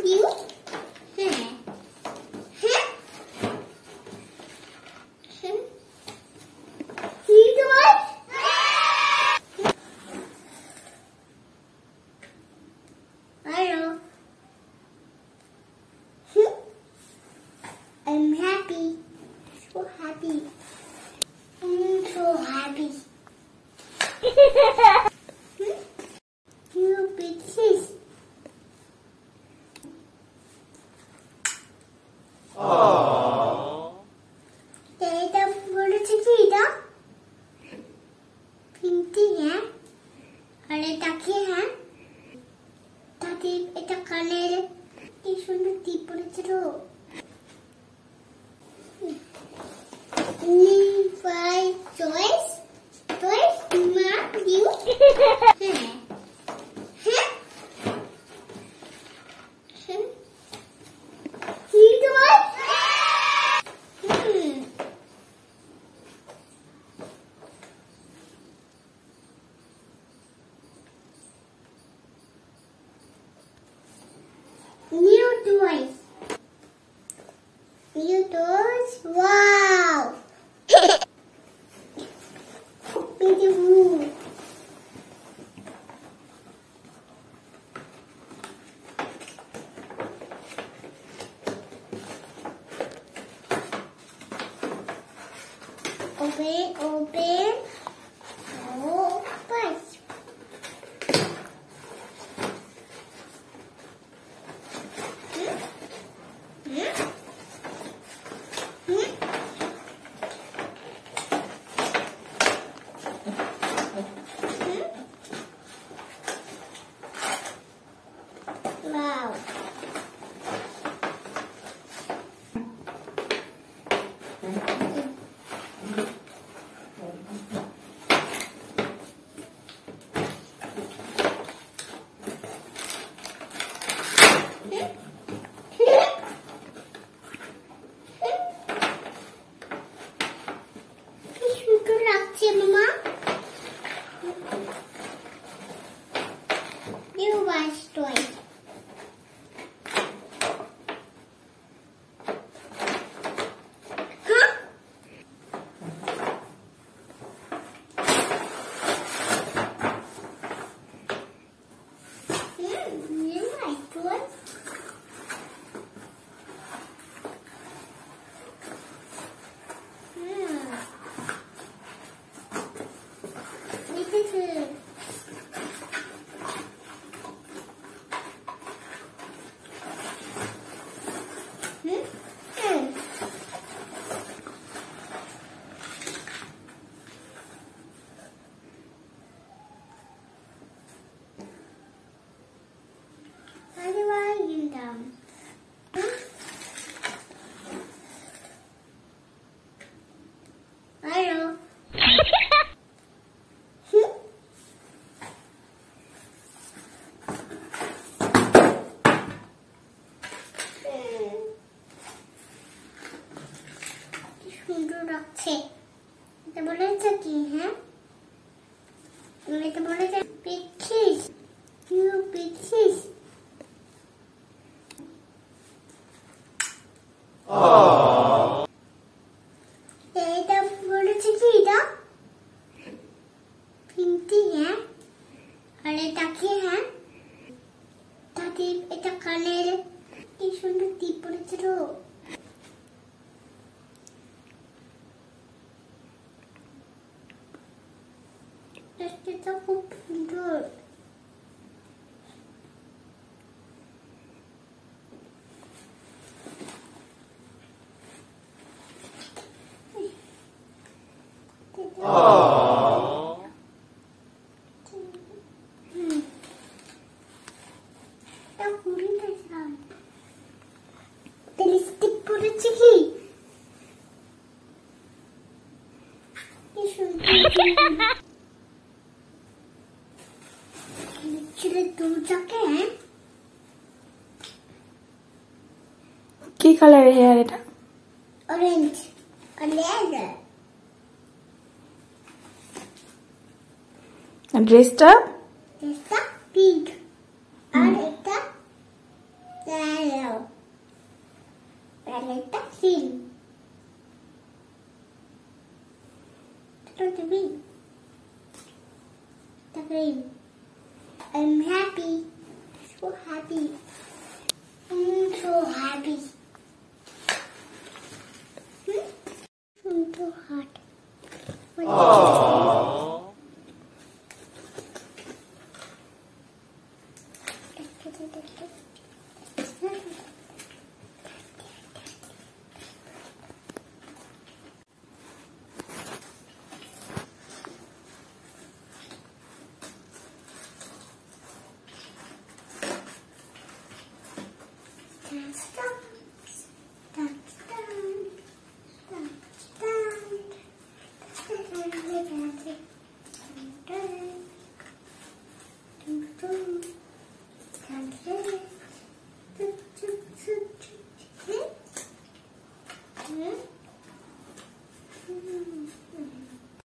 you? হ্যাঁ হ্যাঁ কি toy? Hello. I'm happy. So happy. I'm so happy. You big sis. এটা বলেছে কি এটা পিঙ্কি হ্যাঁ আর এটা কি হ্যাঁ তাতে এটা কানের কি সুন্দর টিপ পড়েছিল Five toys. Toys, Mom, you. See toys? New toys. New toys. Wow. Beautiful. Open, open. Oh, push. Wow. Mama. You watch toys. Huh? You like toys? Hello. কি সুন্দর লাগছে এটা বলেছে কি হ্যাঁ এটা বলেছে পিছিস you পিছিস এটা বলেছে কি এটা পিঙ্কি হ্যাঁ আর এটা কি হ্যাঁ তাতে এটা কানের কি সুন্দর টিপ পড়েছিল এটা খুব সুন্দর লিপস্টিক পরেছে কি কি কালারের হেয়ার এটা অরেঞ্জ আর লেদার ড্রেসটা পিঙ্ক আর এটা Yellow. Paleta green. Look at me. The green. I'm happy. So happy. I'm so happy. I'm so hot. Aww.